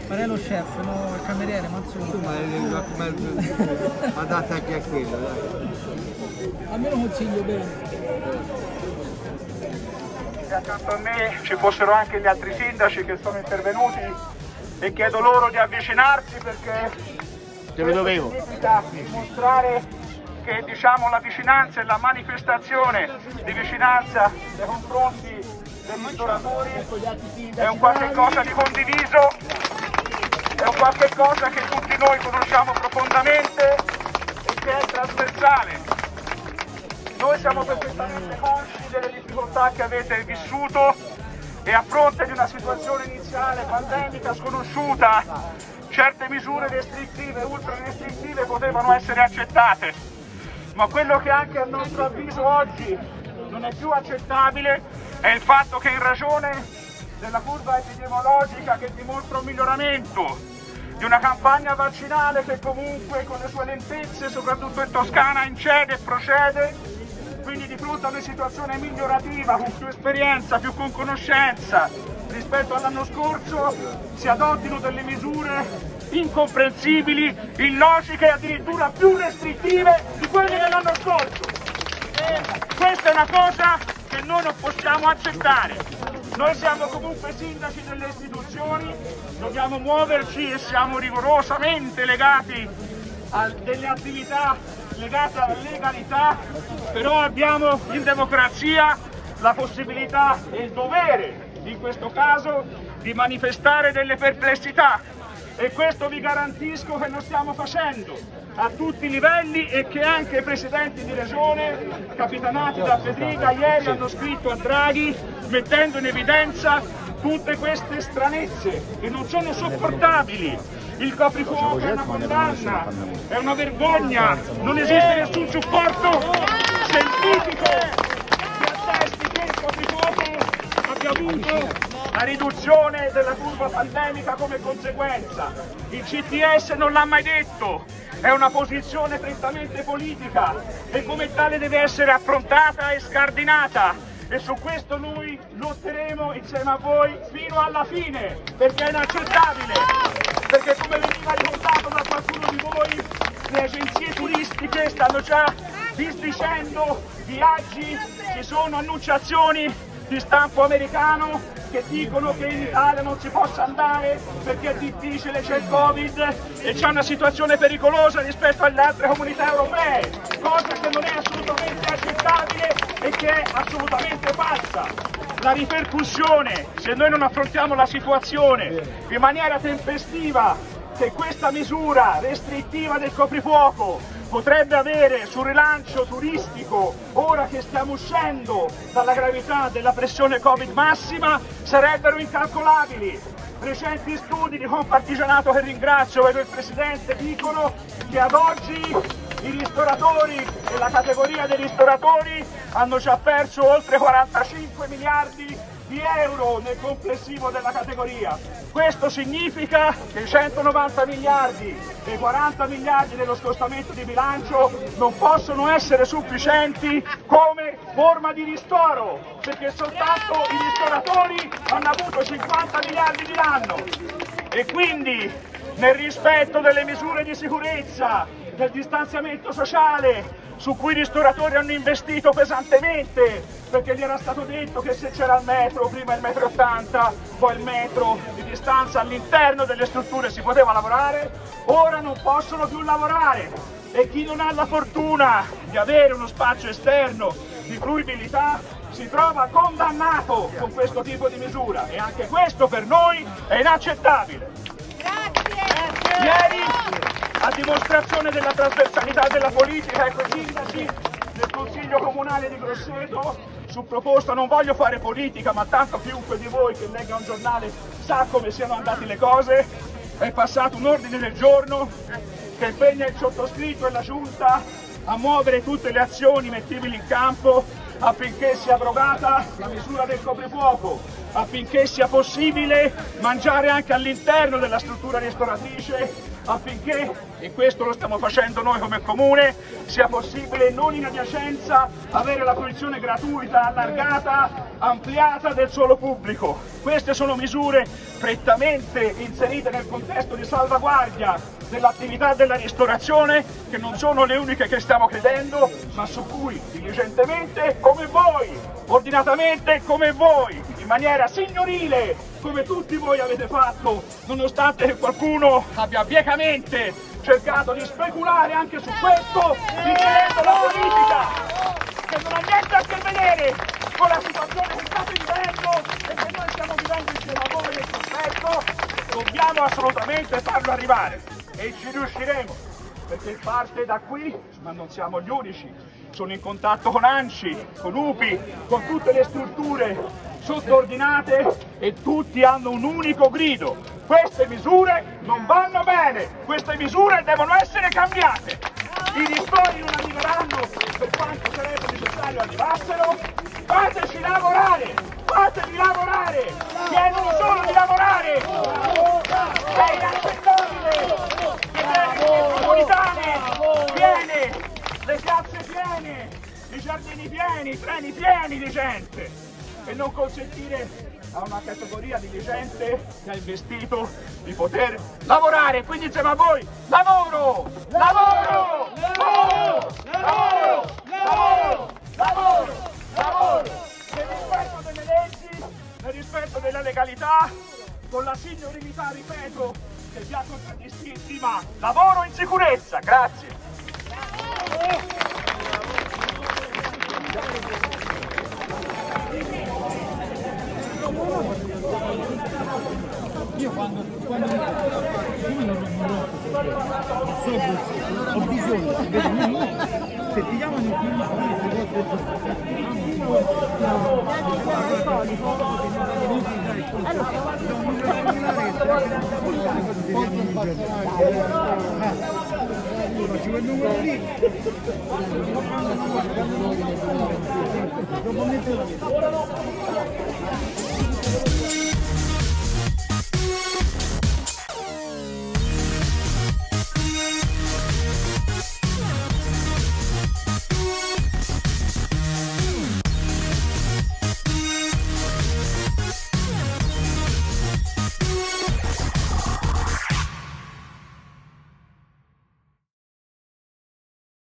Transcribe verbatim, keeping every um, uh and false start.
Ma lei è lo chef, no? Il cameriere, Manzoni. Ma adatta anche a quello, dai. Almeno consiglio bene. Se accanto a me ci fossero anche gli altri sindaci che sono intervenuti e chiedo loro di avvicinarsi perché Te lo dovevo. significa mostrare che diciamo la vicinanza e la manifestazione di vicinanza nei confronti dei ristoratori è un qualche cosa di condiviso, è un qualche cosa che tutti noi conosciamo profondamente e che è trasversale. Noi siamo perfettamente consci delle difficoltà che avete vissuto e a fronte di una situazione iniziale pandemica sconosciuta, certe misure restrittive, ultra restrittive potevano essere accettate, ma quello che anche a nostro avviso oggi non è più accettabile è il fatto che in ragione della curva epidemiologica che dimostra un miglioramento, di una campagna vaccinale che comunque con le sue lentezze, soprattutto in Toscana, incede e procede, quindi di fronte a una situazione migliorativa, con più esperienza, più con conoscenza rispetto all'anno scorso, si adottino delle misure incomprensibili, illogiche e addirittura più restrittive di quelle dell'anno scorso. Questa è una cosa che noi non possiamo accettare. Noi siamo comunque sindaci delle istituzioni, dobbiamo muoverci e siamo rigorosamente legati a delle attività legate alla legalità, però abbiamo in democrazia la possibilità e il dovere, in questo caso, di manifestare delle perplessità e questo vi garantisco che lo stiamo facendo a tutti i livelli e che anche i presidenti di regione, capitanati da Federica, ieri hanno scritto a Draghi mettendo in evidenza tutte queste stranezze che non sono sopportabili. Il coprifuoco è una condanna, è una vergogna, non esiste nessun supporto scientifico che attesti che il coprifuoco abbia avuto la riduzione della curva pandemica come conseguenza. Il C T S non l'ha mai detto, è una posizione prettamente politica e come tale deve essere affrontata e scardinata. E su questo noi lotteremo insieme a voi fino alla fine, perché è inaccettabile, perché come veniva ricordato da qualcuno di voi, le agenzie turistiche stanno già disdicendo viaggi, ci sono annunciazioni di stampo americano che dicono che in Italia non si possa andare perché è difficile, c'è il Covid e c'è una situazione pericolosa rispetto alle altre comunità europee, cosa che non è assolutamente accettabile e che è assolutamente falsa. La ripercussione, se noi non affrontiamo la situazione in maniera tempestiva, che questa misura restrittiva del coprifuoco potrebbe avere sul rilancio turistico, ora che stiamo uscendo dalla gravità della pressione Covid massima, sarebbero incalcolabili. Recenti studi di Confartigianato, che ringrazio, vedo il Presidente, dicono che ad oggi i ristoratori e la categoria dei ristoratori hanno già perso oltre quarantacinque miliardi di euro nel complessivo della categoria. Questo significa che i centonovanta miliardi e i quaranta miliardi dello scostamento di bilancio non possono essere sufficienti come forma di ristoro, perché soltanto i ristoratori hanno avuto cinquanta miliardi di danno. E quindi, nel rispetto delle misure di sicurezza, del distanziamento sociale, su cui i ristoratori hanno investito pesantemente, perché gli era stato detto che se c'era il metro, prima il metro ottanta, poi il metro di distanza all'interno delle strutture si poteva lavorare, ora non possono più lavorare e chi non ha la fortuna di avere uno spazio esterno di fruibilità si trova condannato con questo tipo di misura e anche questo per noi è inaccettabile. Grazie. Ieri, a dimostrazione della trasversalità della politica, ecco i sindaci del Consiglio Comunale di Grosseto, su proposta, non voglio fare politica, ma tanto chiunque di voi che legga un giornale sa come siano andate le cose, è passato un ordine del giorno che impegna il sottoscritto e la Giunta a muovere tutte le azioni mettibili in campo affinché sia abrogata la misura del coprifuoco, affinché sia possibile mangiare anche all'interno della struttura ristoratrice, affinché, e questo lo stiamo facendo noi come comune, sia possibile non in adiacenza avere la fruizione gratuita, allargata, ampliata del suolo pubblico. Queste sono misure prettamente inserite nel contesto di salvaguardia dell'attività della ristorazione, che non sono le uniche che stiamo credendo, ma su cui diligentemente come voi, ordinatamente come voi, in maniera signorile come tutti voi avete fatto, nonostante che qualcuno abbia biecamente cercato di speculare anche su questo, inserendo la politica, che non ha niente a che vedere con la situazione che state vivendo e che noi stiamo vivendo insieme a voi nel contesto. Dobbiamo assolutamente farlo arrivare e ci riusciremo, perché parte da qui, ma non siamo gli unici. Sono in contatto con ANCI, con U P I, con tutte le strutture sottoordinate e tutti hanno un unico grido: queste misure non vanno bene, queste misure devono essere cambiate. I ristori non arriveranno per quanto sarebbe necessario arrivassero. Fateci lavorare, fatemi lavorare, chiedono solo di lavorare. È inaccettabile che viene i metropolitani, viene le piazze piene, i giardini pieni, i treni pieni di gente, e non consentire a una categoria di gente che ha investito di poter lavorare. Quindi insieme a voi, lavoro, lavoro, lavoro, lavoro, lavoro, lavoro, lavoro, nel rispetto delle leggi, nel rispetto della legalità, con la signorilità, ripeto, che vi ha contraddistinti, ma lavoro in sicurezza. Grazie. Io quando, quando mi io non, non ho, so, ho bisogno, si vede nulla, se ti chiamano in quindici ci quel numero lì, dopo metterlo